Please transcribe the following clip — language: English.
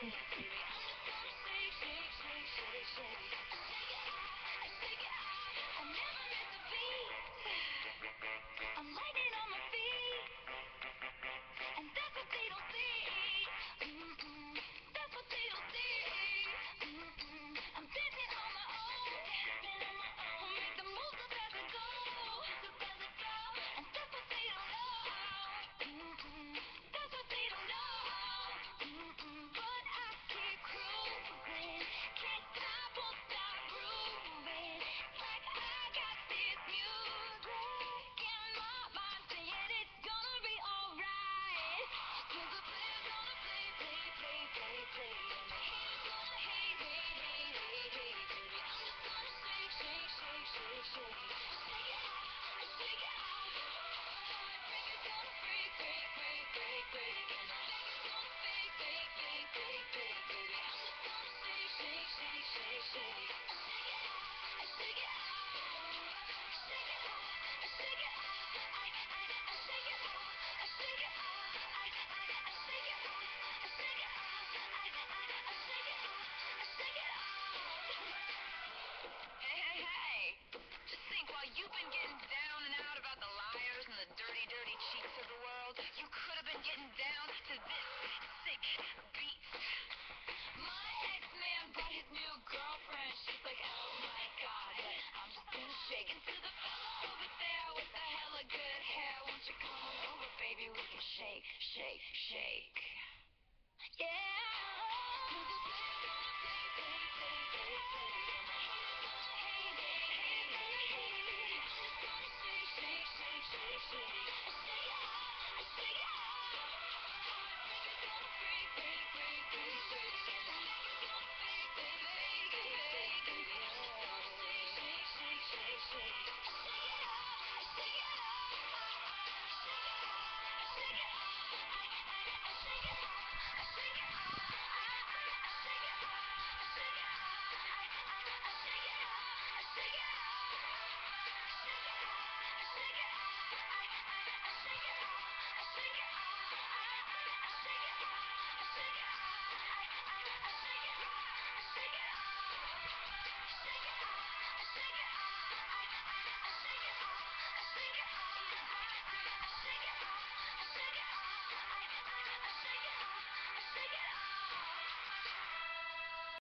baby. I'm just gonna shake, shake, shake, shake, shake. Shake it out, shake it out. I never miss a beat. I'm lightning on my feet, and that's what they don't see. That's what they don't see. I'm dancing on my own. Who make the moves up as I go. And that's what they don't know. That's what they don't know. But I keep cruising. Can't stop, won't stop grooving. Like I got this music in my mind saying it's gonna be alright. 'Cause the player's gonna play, play, play, play, play. And the haters gonna hate, hate, hate, hate, hate, baby. I'm just gonna shake, shake, shake, shake, shake. Shake it out, shake it out. Heartbreaker's gonna break, break, break, break, break. And the faker's gonna fake, fake, fake, fake, fake, baby. I'm just gonna shake, shake, shake, shake, shake. Shake it out, shake it out. Shake it out, shake it out. I shake it out, I shake it out. I shake it out, I shake it out. I shake it out, I shake it out. Hey, hey, hey. Just think, while you've been getting down and out about the liars and the dirty, dirty cheats of the world, you could have been getting down to this sick beat. My ex-man brought his new girlfriend. She's like, oh my god, but I'm just gonna shake. And to the fella over there with the hella good hair, won't you come on over, baby? We can shake, shake, shake.